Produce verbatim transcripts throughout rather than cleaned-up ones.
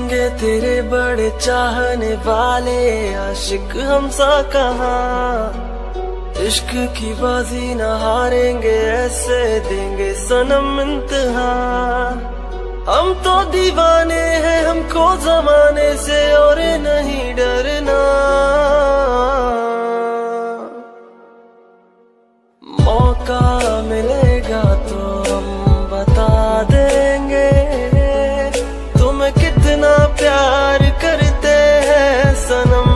होंगे तेरे बड़े चाहने वाले आशिक हमसा कहाँ। इश्क की बाजी न हारेंगे ऐसे देंगे सनम इम्तिहा। हम तो दीवाने हैं हमको जमाने से और नहीं डरना। मौका मिलेगा तो हम बता देंगे तुम्हें कितना प्यार करते हैं सनम।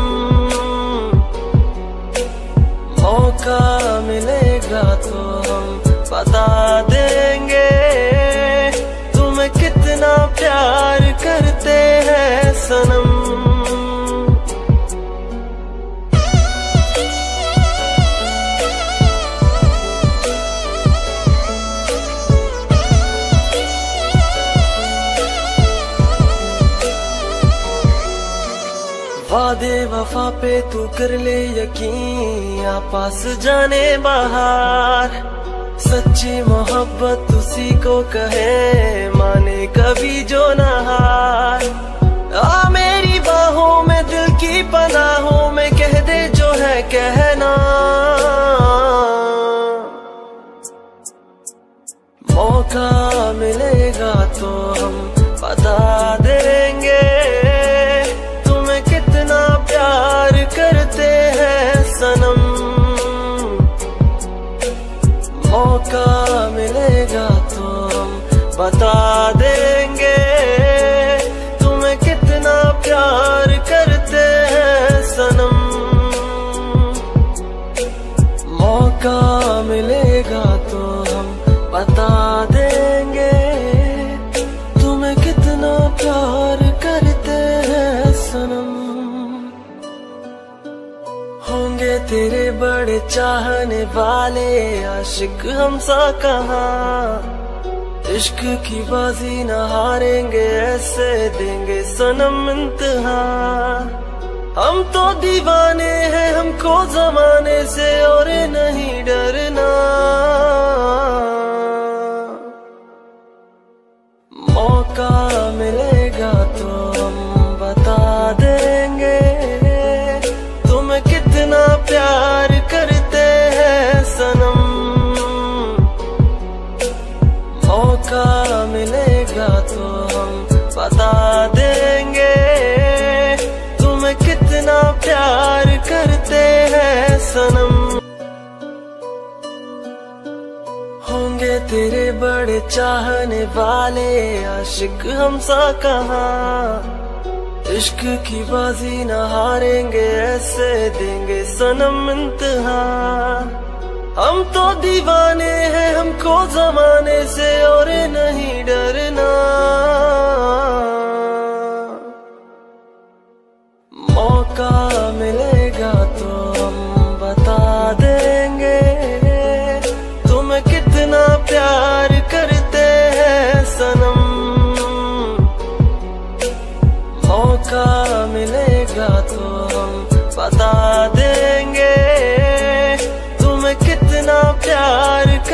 मौका मिलेगा तो हम बता देंगे तुम्हें कितना प्यार करते हैं सनम। वादे वफा पे तू कर ले यकीन पास जाने बाहर। सच्ची मोहब्बत उसी को कहे माने कभी जो न हार। आ मेरी बाहों में दिल की पनाहों में कह दे जो है कहना। मौका मिलेगा तो हम बता देंगे तुम्हें कितना प्यार करते हैं सनम। मौका मिलेगा तो हम बता देंगे तुम्हें कितना प्यार करते हैं सनम। मौका मिलेगा तो हम बता देंगे तुम्हें कितना प्यार करते हैं सनम। होंगे तेरे बड़े चाहने वाले आशिक हमसा कहाँ। इश्क की बाजी न हारेंगे ऐसे देंगे सनम इम्तिहा। हम तो दीवाने हैं हमको जमाने से और नहीं डरना। मौका मिलेगा तो हम बता देंगे तुम्हें कितना प्यार करते हैं सनम। मौका मिलेगा तो हम बता देंगे तुम्हें कितना प्यार करते हैं सनम। होंगे तेरे बड़े चाहने वाले आशिक हमसा कहाँ। इश्क की बाजी न हारेंगे ऐसे देंगे सनम इम्तिहा। हम तो दीवाने हैं हमको जमाने से और नहीं डरना। मौका मिलेगा तो हम बता देंगे तुम्हें कितना प्यार करते हैं सनम। मौका मिलेगा तो हम बता देंगे तुम्हें कितना प्यार